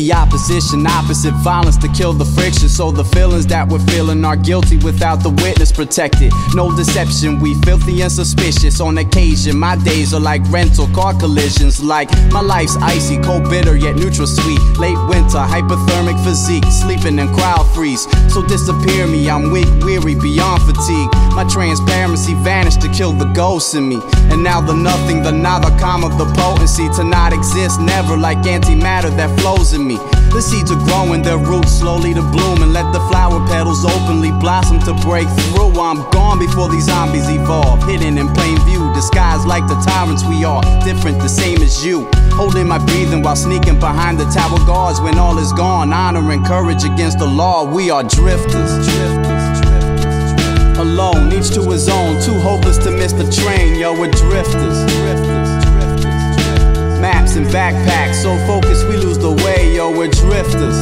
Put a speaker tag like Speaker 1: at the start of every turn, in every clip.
Speaker 1: the opposition, opposite violence to kill the friction. So the feelings that we're feeling are guilty without the witness protected. No deception, we filthy and suspicious. On occasion, my days are like rental car collisions. Like my life's icy, cold, bitter, yet neutral sweet. Late winter, hypothermic physique, sleeping in crowd freeze. So disappear me, I'm weak, weary, beyond fatigue. My transparency vanished to kill the ghosts in me. And now the nothing, the nada, comma, the potency to not exist, never, like antimatter that flows in me. The seeds are growing, their roots slowly to bloom, and let the flower petals openly blossom to break through. I'm gone before these zombies evolve, hidden in plain view, disguised like the tyrants we are, different, the same as you. Holding my breathing while sneaking behind the tower guards. When all is gone, honor and courage against the law. We are drifters. Alone, each to his own, too hopeless to miss the train. Yo, we're drifters. Maps and backpacks, so focused we lose the way. Yo, we're drifters.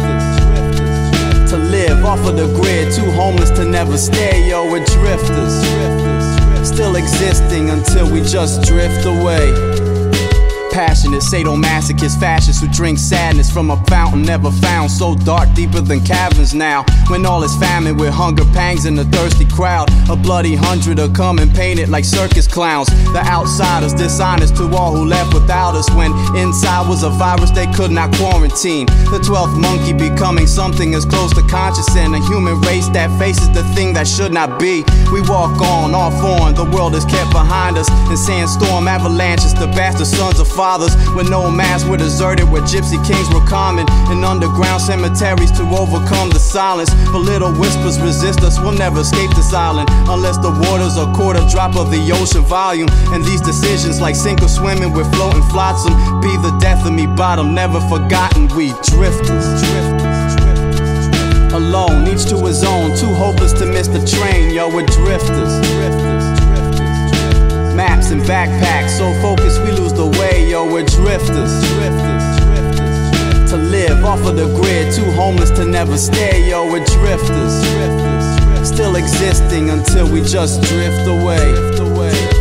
Speaker 1: To live off of the grid, too homeless to never stay. Yo, we're drifters. Still existing until we just drift away. Passionate, sadomasochist fascists who drink sadness from a fountain never found, so dark, deeper than caverns now. When all is famine with hunger pangs in a thirsty crowd, a bloody hundred are coming painted like circus clowns. The outsiders dishonest to all who left without us, when inside was a virus they could not quarantine. The 12th monkey becoming something as close to conscious, and a human race that faces the thing that should not be. We walk on, off on, the world is kept behind us in sandstorm avalanches, the bastard sons of fathers. When no masks were deserted, where gypsy kings were common, in underground cemeteries to overcome the silence. But little whispers resist us, we'll never escape this island unless the water's a quarter drop of the ocean volume. And these decisions, like sink or swimming with floating flotsam, be the death of me bottom, never forgotten. We drifters. Alone, each to his own, too hopeless to miss the train. Yo, we're drifters. Maps and backpacks, so focused we lose the way. Yo, we're drifters. To live off of the grid, too homeless to never stay. Yo, we're drifters. Still existing until we just drift away.